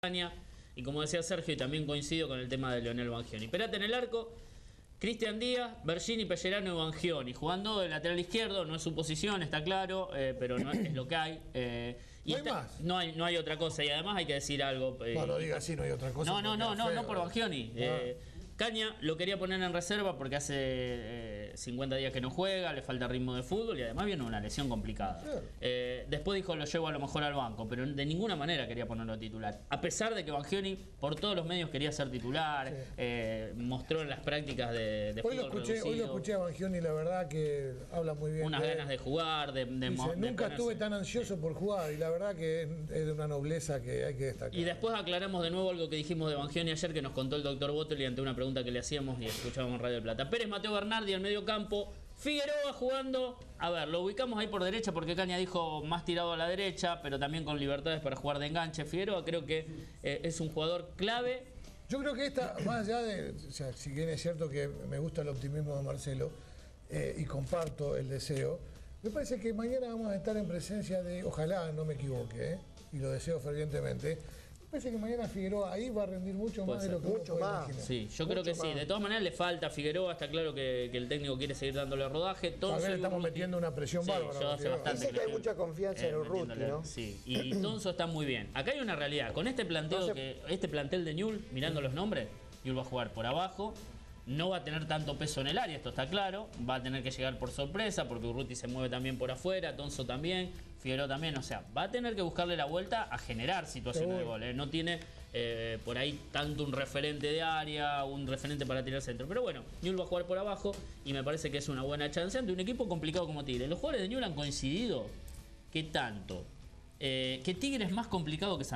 Y como decía Sergio, y también coincido con el tema de Leonel Bangioni. Perate en el arco, Cristian Díaz, Bergini, Pellerano y Bangioni. Jugando de lateral izquierdo, no es su posición, está claro, pero no es lo que hay. Y ¿No hay más? No hay otra cosa. Y además hay que decir algo. No diga así, no hay otra cosa. No por Bangioni. Caña lo quería poner en reserva porque hace 50 días que no juega, le falta ritmo de fútbol y además viene una lesión complicada. Claro. Después dijo lo llevo a lo mejor al banco, pero de ninguna manera quería ponerlo titular. A pesar de que Bangioni por todos los medios quería ser titular, mostró en las prácticas de fútbol reducido. Hoy lo escuché a Bangioni, la verdad que habla muy bien. Unas ganas de jugar, nunca estuve tan ansioso por jugar y la verdad que es de una nobleza que hay que destacar. Y después aclaramos de nuevo algo que dijimos de Bangioni ayer que nos contó el doctor Botelli ante una pregunta que le hacíamos y escuchábamos en Radio del Plata. Pérez, Mateo Bernardi en medio campo, Figueroa jugando, a ver, lo ubicamos ahí por derecha porque Caña dijo más tirado a la derecha, pero también con libertades para jugar de enganche. Figueroa creo que es un jugador clave. Yo creo que más allá de, o sea, si bien es cierto que me gusta el optimismo de Marcelo y comparto el deseo, me parece que mañana vamos a estar en presencia de, ojalá no me equivoque, y lo deseo fervientemente, me parece que mañana Figueroa ahí va a rendir mucho más de lo que uno puede imaginar. Sí, yo creo que sí. De todas maneras le falta a Figueroa, está claro que el técnico quiere seguir dándole rodaje. También estamos metiendo una presión bárbara. Yo hace bastante dice que hay mucha confianza en Urruti, ¿no? Sí, y Tonso está muy bien. Acá hay una realidad. Con este planteo este plantel de Newell, mirando los nombres, Newell va a jugar por abajo. No va a tener tanto peso en el área, esto está claro. Va a tener que llegar por sorpresa, porque Urruti se mueve también por afuera, Tonso también, Figueroa también. O sea, va a tener que buscarle la vuelta a generar situaciones de gol. No tiene por ahí tanto un referente de área, un referente para tirar centro. Pero bueno, Newell va a jugar por abajo y me parece que es una buena chance ante un equipo complicado como Tigre. Los jugadores de Newell han coincidido que Tigre es más complicado que San